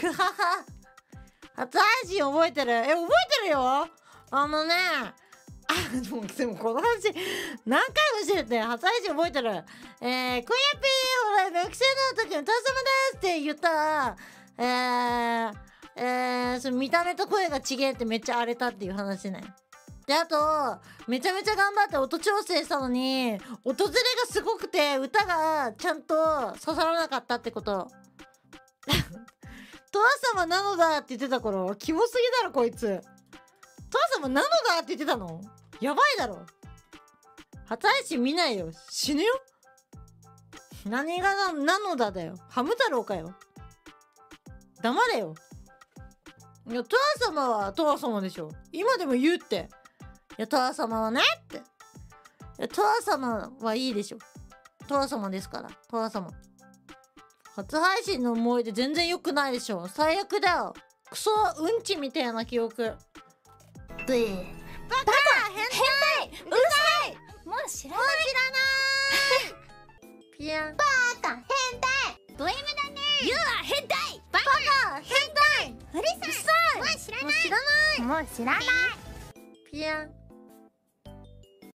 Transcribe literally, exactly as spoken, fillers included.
くはは。初配信覚えてる？え、覚えてるよ。あのね、あ、でも、でもこの話、何回もしてるって、初配信覚えてる。えー、今夜ピー、ほら、学生の時のお父様ですって言ったら、えー、えー、その見た目と声が違えってめっちゃ荒れたっていう話ね。で、あと、めちゃめちゃ頑張って音調整したのに、音ずれがすごくて、歌がちゃんと刺さらなかったってこと。トア様なのだって言ってた頃、キモすぎだろこいつ。トア様なのだって言ってたの？やばいだろ。初配信見ないよ。死ぬよ。何がな、なのだだよ。ハム太郎かよ。黙れよ。いや、トア様はトア様でしょ。今でも言うって。いや、トア様はねって。いや、トア様はいいでしょ。トア様ですから。トア様。初配信の思い出全然良くないでしょ。最悪だよ。クソうんちみたいな記憶。ブー。バカ変態うるさい。 もう知らもうない知らないピアン。 バカ変態ド M だね。ユーは変態ババカ変態カうるさい。もう知らないもう知らないもう知らないピアン。